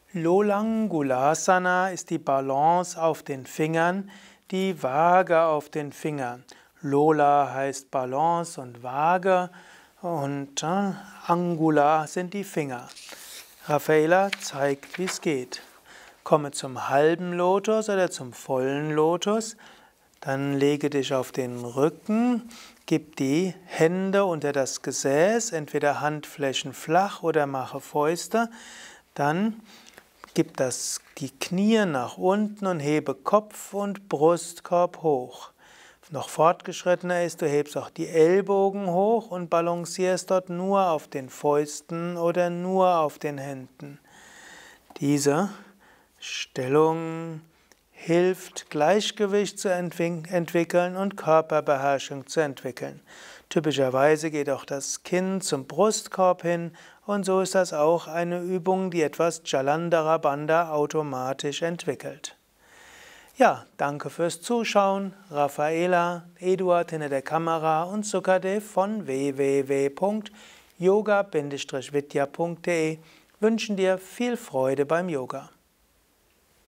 Lolangulasana ist die Balance auf den Fingern, die Waage auf den Fingern. Lola heißt Balance und Waage und Angula sind die Finger. Raffaella zeigt, wie es geht. Komme zum halben Lotus oder zum vollen Lotus. Dann lege dich auf den Rücken, gib die Hände unter das Gesäß, entweder Handflächen flach oder mache Fäuste. Dann gib die Knie nach unten und hebe Kopf und Brustkorb hoch. Noch fortgeschrittener ist, du hebst auch die Ellbogen hoch und balancierst dort nur auf den Fäusten oder nur auf den Händen. Diese Stellung hilft, Gleichgewicht zu entwickeln und Körperbeherrschung zu entwickeln. Typischerweise geht auch das Kinn zum Brustkorb hin und so ist das auch eine Übung, die etwas Jalandhara Bandha automatisch entwickelt. Ja, danke fürs Zuschauen. Raffaella, Eduard hinter der Kamera und Sukadev von www.yoga-vidya.de wünschen dir viel Freude beim Yoga.